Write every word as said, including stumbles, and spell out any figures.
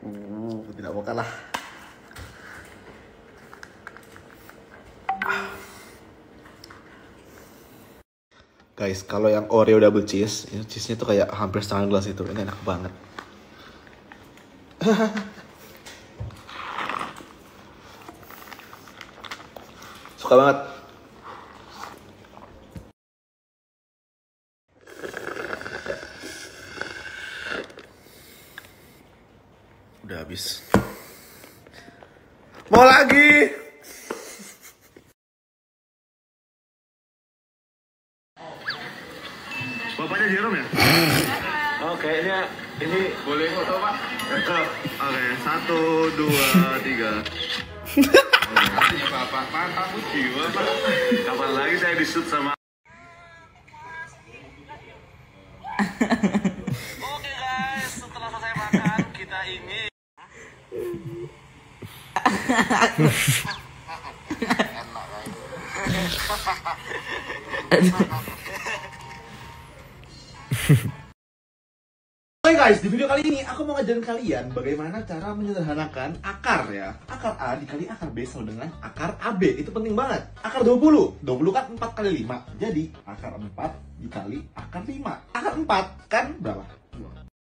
Uh, tidak mau kalah. Guys, kalau yang Oreo double cheese, itu cheese-nya tuh kayak hampir setengah gelas itu. Ini enak banget. Suka banget. Udah habis. Mau lagi? Bapaknya Jerome ya? Oh, kayaknya ini boleh foto, Pak? Oke, satu, dua, tiga. Bapak, mantap jiwa, Pak. Kapan lagi saya disut sama... Oke guys, setelah selesai makan, kita ini... Oke guys, di video kali ini aku mau ngajarin kalian bagaimana cara menyederhanakan akar ya. Akar A dikali akar B sama dengan akar A B. Itu penting banget. Akar dua puluh. dua puluh kan empat kali lima. Jadi akar empat dikali akar lima. Akar empat kan berapa?